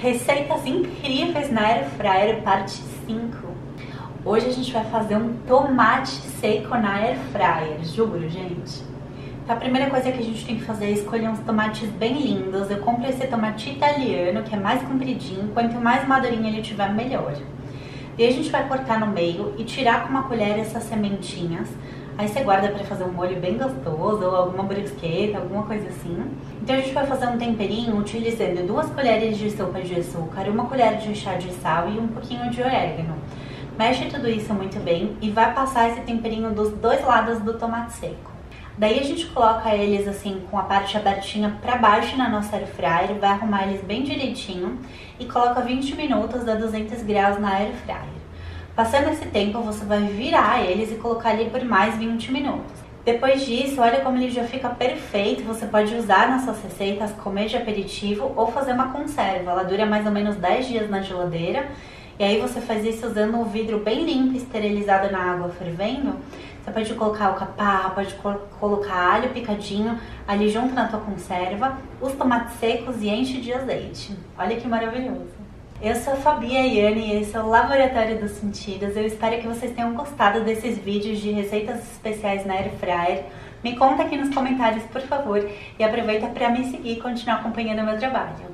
Receitas incríveis na Air Fryer, parte 5. Hoje a gente vai fazer um tomate seco na Air Fryer, juro, gente. Então a primeira coisa que a gente tem que fazer é escolher uns tomates bem lindos. Eu compro esse tomate italiano, que é mais compridinho, quanto mais madurinho ele tiver, melhor. E a gente vai cortar no meio e tirar com uma colher essas sementinhas. Aí você guarda para fazer um molho bem gostoso, ou alguma brusqueta, alguma coisa assim. Então a gente vai fazer um temperinho utilizando 2 colheres de sopa de açúcar, 1 colher de chá de sal e um pouquinho de orégano. Mexe tudo isso muito bem e vai passar esse temperinho dos 2 lados do tomate seco. Daí a gente coloca eles assim com a parte abertinha para baixo na nossa air fryer, vai arrumar eles bem direitinho e coloca 20 minutos a 200 graus na air fryer. Passando esse tempo, você vai virar eles e colocar ali por mais 20 minutos. Depois disso, olha como ele já fica perfeito. Você pode usar nas suas receitas, comer de aperitivo ou fazer uma conserva. Ela dura mais ou menos 10 dias na geladeira. E aí você faz isso usando um vidro bem limpo, esterilizado na água fervendo. Você pode colocar alcaparra, pode colocar alho picadinho ali junto na tua conserva, os tomates secos e enche de azeite. Olha que maravilhoso! Eu sou a Fabi Ayane e esse é o Laboratório dos Sentidos. Eu espero que vocês tenham gostado desses vídeos de receitas especiais na Air Fryer. Me conta aqui nos comentários, por favor, e aproveita para me seguir e continuar acompanhando o meu trabalho.